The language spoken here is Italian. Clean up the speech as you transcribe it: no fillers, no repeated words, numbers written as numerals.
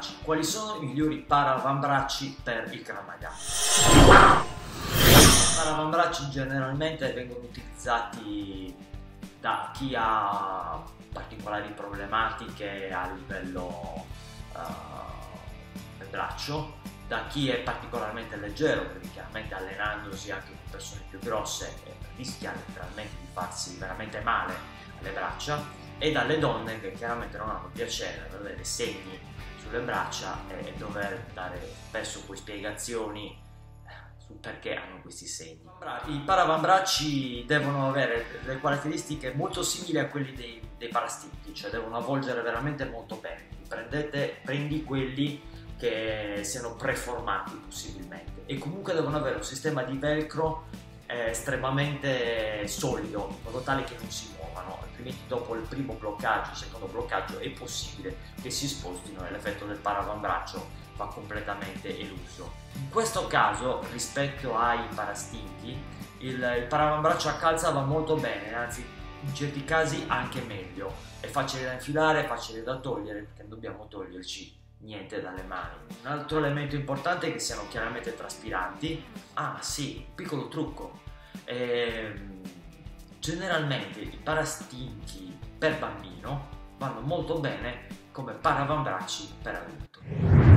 paravambracci. Quali sono i migliori paravambracci per il Krav Maga? I paravambracci generalmente vengono utilizzati da chi ha particolari problematiche a livello del braccio, da chi è particolarmente leggero, perché chiaramente allenandosi anche con persone più grosse rischia letteralmente di farsi veramente male alle braccia, e dalle donne che chiaramente non hanno piacere ad avere segni sulle braccia e dover dare spesso poi spiegazioni sul perché hanno questi segni. I paravambracci devono avere delle caratteristiche molto simili a quelli dei parastinchi, cioè devono avvolgere veramente molto bene. Prendi quelli che siano preformati possibilmente, e comunque devono avere un sistema di velcro estremamente solido, in modo tale che non si muovano, altrimenti dopo il primo bloccaggio, il secondo bloccaggio è possibile che si spostino e l'effetto del paravambraccio va completamente eluso. In questo caso, rispetto ai parastinchi, il paravambraccio a calza va molto bene, anzi in certi casi anche meglio, è facile da infilare, è facile da togliere, perché non dobbiamo toglierci niente dalle mani. Un altro elemento importante è che siano chiaramente traspiranti. Ah sì, piccolo trucco, generalmente i parastinchi per bambino vanno molto bene come paravambracci per adulto.